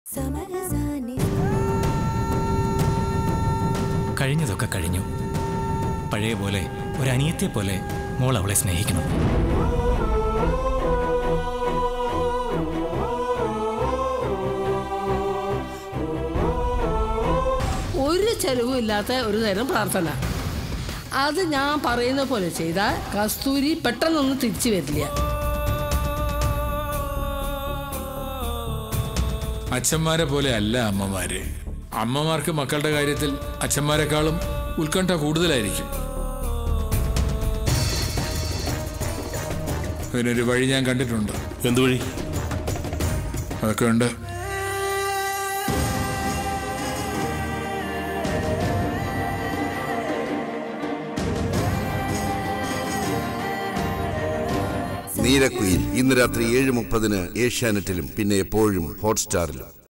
കഴിഞ്ഞതൊക്കെ കഴിഞ്ഞു. പഴയ പോലെ ഒരനിയത്തെ പോലെ മോൾ അവളെ സ്നേഹിക്കണം. ഒരു ചെലവുമില്ലാത്ത ഒരു നേരം പ്രാർത്ഥന. അത് ഞാൻ പറയുന്ന പോലെ ചെയ്താൽ കസ്തൂരി പെട്ടെന്നൊന്നും തിരിച്ചു വരില്ല. അച്ഛന്മാരെ പോലെ അല്ല അമ്മമാര്. അമ്മമാർക്ക് മക്കളുടെ കാര്യത്തിൽ അച്ഛന്മാരെക്കാളും ഉത്കണ്ഠ കൂടുതലായിരിക്കും. അതിനൊരു വഴി ഞാൻ കണ്ടിട്ടുണ്ട്. എന്ത് വഴി? അതൊക്കെ ഉണ്ട്. നീരക്കുയിൽ ഇന്ന് രാത്രി 7:30 ഏഷ്യാനെറ്റിലും പിന്നെ എപ്പോഴും ഹോട്ട്സ്റ്റാറിലും.